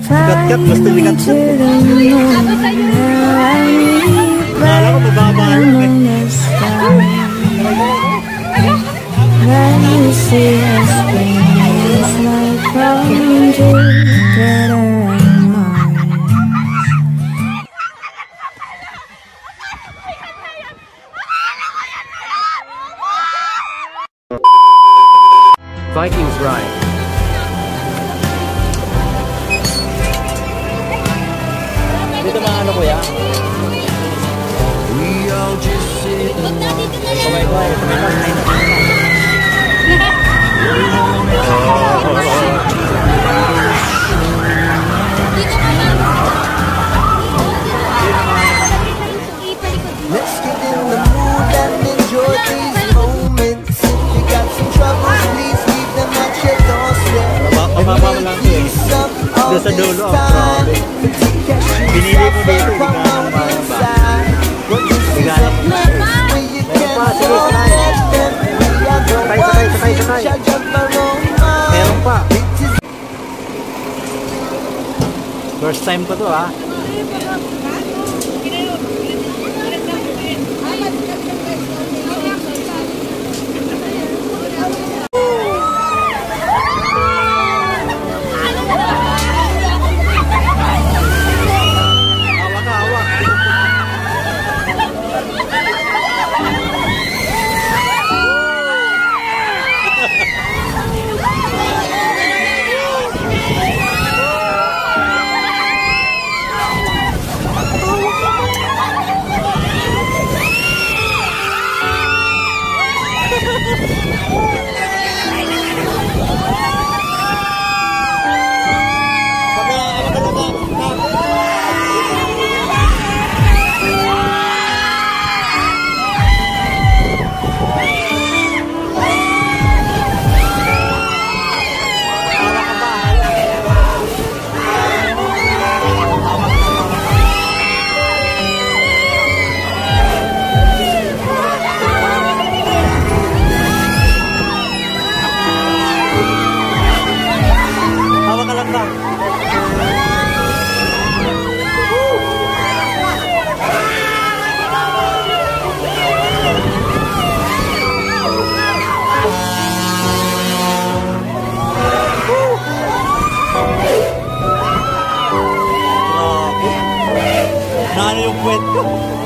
Kat-kat, gusto ni kat-kat. Kala ko mababa lang eh. When you see us bring us like from Jupiter and Mars. Vikings ride. Dito mga ano kuya? We all just sit and let's get in the mood and enjoy these moments. If you got some troubles, please leave them at your doorstep. And make use of all this time to take a shoes off and come on inside. Well, this is a place where you can forget them. We are the ones in charge of our own mind. First time ko to ha. Nano yung kwento?